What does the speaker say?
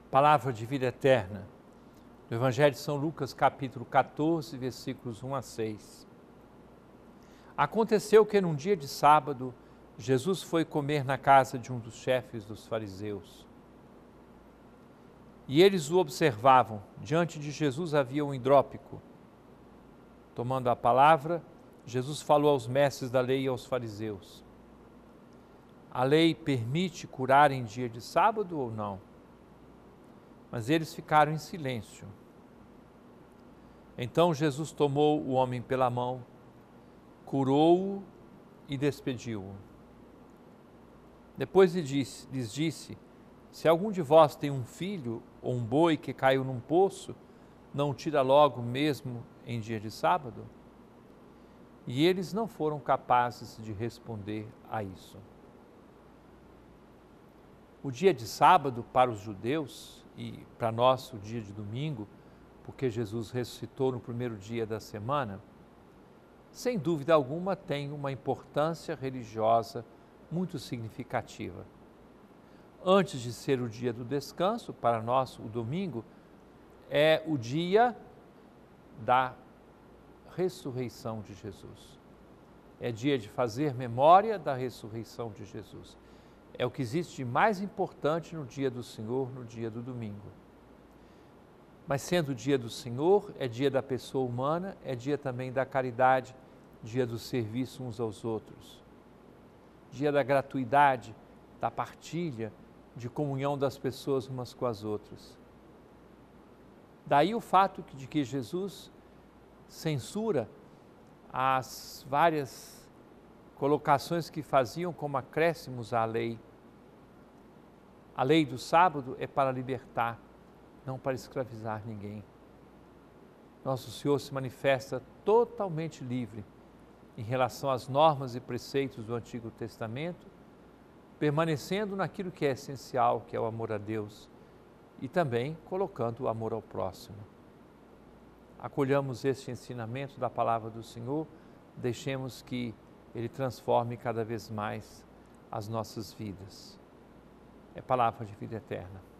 Palavra de vida eterna, do Evangelho de São Lucas, capítulo 14, versículos 1 a 6. Aconteceu que num dia de sábado, Jesus foi comer na casa de um dos chefes dos fariseus. E eles o observavam. Diante de Jesus havia um hidrópico. Tomando a palavra, Jesus falou aos mestres da lei e aos fariseus: a lei permite curar em dia de sábado ou não? Mas eles ficaram em silêncio. Então Jesus tomou o homem pela mão, curou-o e despediu-o. Depois lhes disse: se algum de vós tem um filho ou um boi que caiu num poço, não o tira logo mesmo em dia de sábado? E eles não foram capazes de responder a isso. O dia de sábado para os judeus e para nós o dia de domingo, porque Jesus ressuscitou no primeiro dia da semana, sem dúvida alguma tem uma importância religiosa muito significativa. Antes de ser o dia do descanso, para nós o domingo é o dia da ressurreição de Jesus. É dia de fazer memória da ressurreição de Jesus. É o que existe de mais importante no dia do Senhor, no dia do domingo. Mas sendo o dia do Senhor, é dia da pessoa humana, é dia também da caridade, dia do serviço uns aos outros. Dia da gratuidade, da partilha, de comunhão das pessoas umas com as outras. Daí o fato de que Jesus censura as várias colocações que faziam como acréscimos à lei. A lei do sábado é para libertar, não para escravizar ninguém. Nosso Senhor se manifesta totalmente livre em relação às normas e preceitos do Antigo Testamento, permanecendo naquilo que é essencial, que é o amor a Deus, e também colocando o amor ao próximo. Acolhamos este ensinamento da palavra do Senhor, deixemos que Ele transforme cada vez mais as nossas vidas. É palavra de vida eterna.